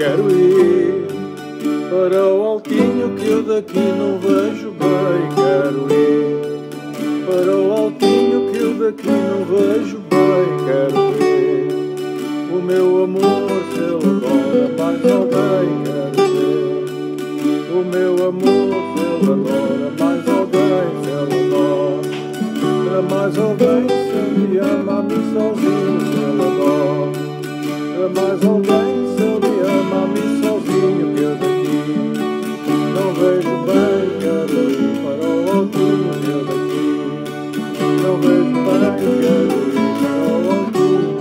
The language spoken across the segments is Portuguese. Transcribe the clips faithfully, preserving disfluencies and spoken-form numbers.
quero ir para o altinho que eu daqui não vejo bem. Quero ir para o altinho que eu daqui não vejo bem. Quero ver o meu amor se ele adora mais alguém. Quero ver o meu amor se ele adora mais alguém. Se ele adora mais alguém, se ele me ama a mim sozinho. Se ele adora mais alguém, se ele me ama a mim sozinho. Que eu daqui não vejo bem. Quero ir para o altinho que eu daqui não vejo bem. Quero ir para o altinho.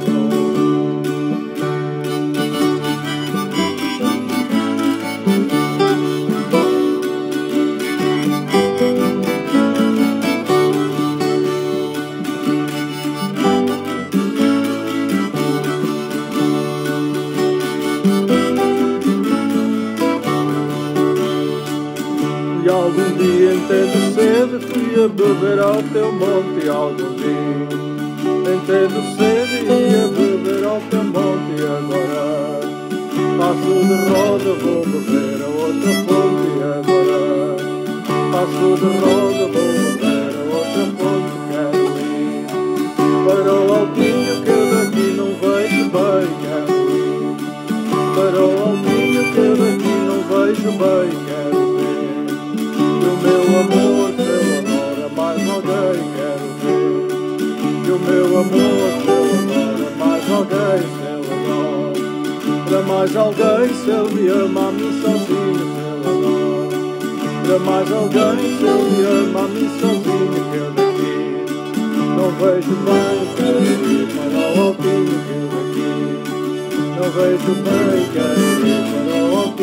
E algum dia entendo sede, fui a beber ao teu monte. E algum dia entendo sede, ia beber ao teu monte. E agora passo de roda, vou beber a outra fonte. E agora passo de roda, vou beber a outra fonte. Quero ir para o altinho que eu daqui não vejo bem. Quero ir para o altinho que eu daqui não vejo bem. Quero o meu amor se ele adora mais alguém. Quero ver que o meu amor se ele adora mais alguém. Se ele adora mais alguém, se ele me ama a mim sozinho. Se ele adora mais alguém, se ele me ama a mim sozinho. Que eu daqui não vejo bem. Quero ir para o altinho que eu daqui não vejo bem. Quero ir para o altinho.